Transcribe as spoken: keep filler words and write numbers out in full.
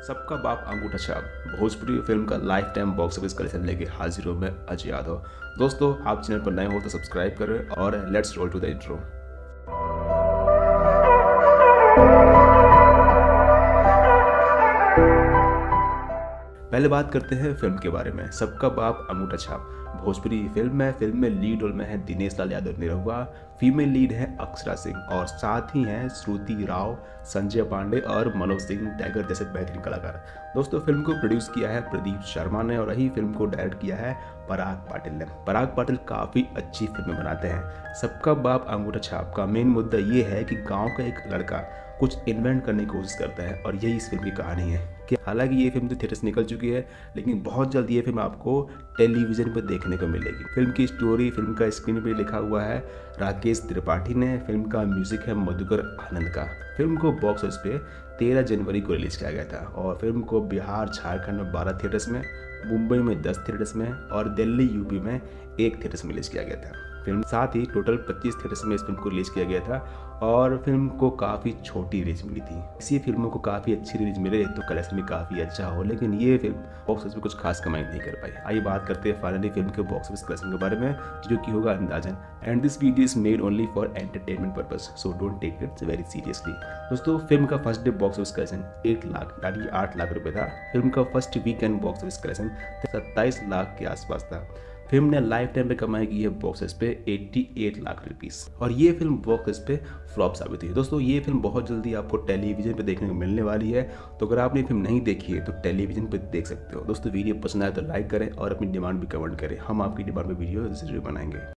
सबका बाप अंगूठा छाप भोजपुरी फिल्म का lifetime box office collection लेके हाजिर हूं मैं अजय यादव। दोस्तों, आप चैनल पर नए हो तो सब्सक्राइब करें और let's roll to the intro. पहले बात करते हैं फिल्म के बारे में। सबका बाप अंगूठा छाप भोजपुरी फिल्म है। फिल्म में लीड रोल में है दिनेश लाल यादव निरहुआ, फीमेल लीड है अक्षरा सिंह और साथ ही हैं श्रुति राव, संजय पांडे और मनोज सिंह टाइगर जैसे बेहतरीन कलाकार। दोस्तों, फिल्म को प्रोड्यूस किया है प्रदीप शर्मा ने और यही फिल्म को डायरेक्ट किया है पराग पाटिल ने। पराग पाटिल काफ़ी अच्छी फिल्में बनाते हैं। सबका बाप अंगूठा छाप का मेन मुद्दा ये है कि गाँव का एक लड़का कुछ इन्वेंट करने की कोशिश करता है और यही इस फिल्म की कहानी है। कि हालांकि ये फिल्म तो थिएटर से निकल चुकी है, लेकिन बहुत जल्द ये फिल्म आपको टेलीविज़न पर देखने को मिलेगी। फिल्म की स्टोरी, फिल्म का स्क्रीन पे लिखा हुआ है राकेश त्रिपाठी ने। फिल्म का म्यूजिक है मधुकर आनंद का। फिल्म को बॉक्स ऑफिस पे तेरह जनवरी को रिलीज किया गया था और फिल्म को बिहार झारखंड में बारह थिएटर्स में, मुंबई में दस थिएटर्स में और दिल्ली यूपी में एक थिएटर्स में रिलीज किया गया था। फिल्म साथ ही टोटल पच्चीस थिएटर्स में इस फिल्म को रिलीज किया गया था और फिल्म को काफ़ी छोटी रिलीज मिली थी। इसी फिल्मों को काफ़ी अच्छी रिलीज मिले तो कलेक्शन भी काफ़ी अच्छा हो, लेकिन ये फिल्म बॉक्स ऑफिस में कुछ खास कमाई नहीं कर पाई। आइए बात करते हैं फाइनली फिल्म के बॉक्स ऑफिस कलेक्शन के बारे में, जो कि होगा अंदाजन। And this video is made only for entertainment purpose, so don't take it very seriously. दोस्तों, फिल्म का first day box office collection एक लाख यानी आठ लाख रुपये था। फिल्म का first weekend box office collection सत्ताईस लाख के आसपास था। फिल्म ने लाइफ टाइम पे कमाई की है बॉक्स ऑफिस पे अट्ठासी लाख रुपीस और ये फिल्म बॉक्स ऑफिस पे फ्लॉप साबित हुई। दोस्तों, ये फिल्म बहुत जल्दी आपको टेलीविजन पे देखने को मिलने वाली है, तो अगर आपने फिल्म नहीं देखी है तो टेलीविजन पे देख सकते हो। दोस्तों, वीडियो पसंद आए तो लाइक करें और अपनी डिमांड भी कमेंट करें। हम आपकी डिमांड पे वीडियो जरूर बनाएंगे।